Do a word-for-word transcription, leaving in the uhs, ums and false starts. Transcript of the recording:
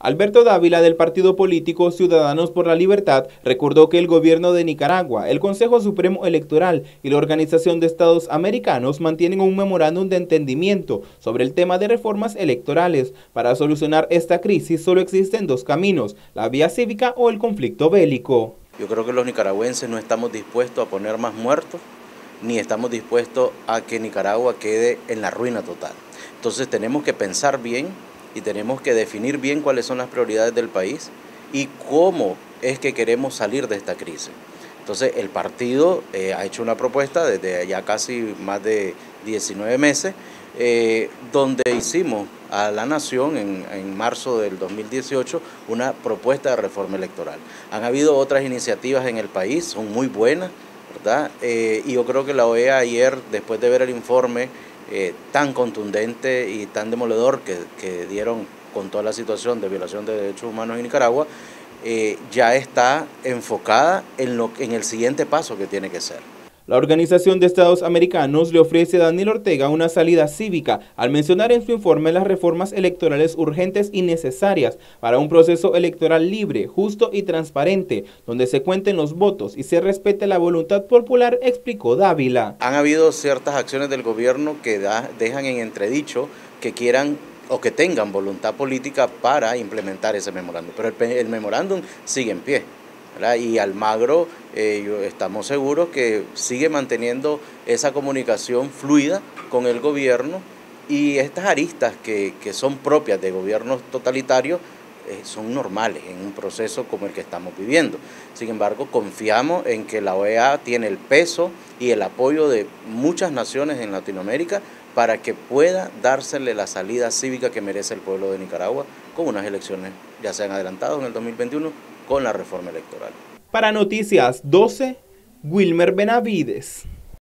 Alberto Dávila, del partido político Ciudadanos por la Libertad, recordó que el gobierno de Nicaragua, el Consejo Supremo Electoral y la Organización de Estados Americanos mantienen un memorándum de entendimiento sobre el tema de reformas electorales. Para solucionar esta crisis solo existen dos caminos: la vía cívica o el conflicto bélico. Yo creo que los nicaragüenses no estamos dispuestos a poner más muertos, ni estamos dispuestos a que Nicaragua quede en la ruina total. Entonces tenemos que pensar bien y tenemos que definir bien cuáles son las prioridades del país y cómo es que queremos salir de esta crisis. Entonces el partido eh, ha hecho una propuesta desde ya casi más de diecinueve meses, eh, donde hicimos a la nación en, en marzo del dos mil dieciocho una propuesta de reforma electoral. Han habido otras iniciativas en el país, son muy buenas, ¿verdad? Eh, y yo creo que la O E A ayer, después de ver el informe eh, tan contundente y tan demoledor que, que dieron con toda la situación de violación de derechos humanos en Nicaragua, eh, ya está enfocada en, lo, en el siguiente paso que tiene que ser. La Organización de Estados Americanos le ofrece a Daniel Ortega una salida cívica al mencionar en su informe las reformas electorales urgentes y necesarias para un proceso electoral libre, justo y transparente, donde se cuenten los votos y se respete la voluntad popular, explicó Dávila. Han habido ciertas acciones del gobierno que da, dejan en entredicho que quieran o que tengan voluntad política para implementar ese memorándum, pero el, el memorándum sigue en pie, ¿verdad? Y Almagro, eh, yo, estamos seguros que sigue manteniendo esa comunicación fluida con el gobierno, y estas aristas que, que son propias de gobiernos totalitarios eh, son normales en un proceso como el que estamos viviendo. Sin embargo, confiamos en que la O E A tiene el peso y el apoyo de muchas naciones en Latinoamérica para que pueda dársele la salida cívica que merece el pueblo de Nicaragua con unas elecciones ya se han adelantado en el dos mil veintiuno con la reforma electoral. Para Noticias doce, Wilmer Benavides.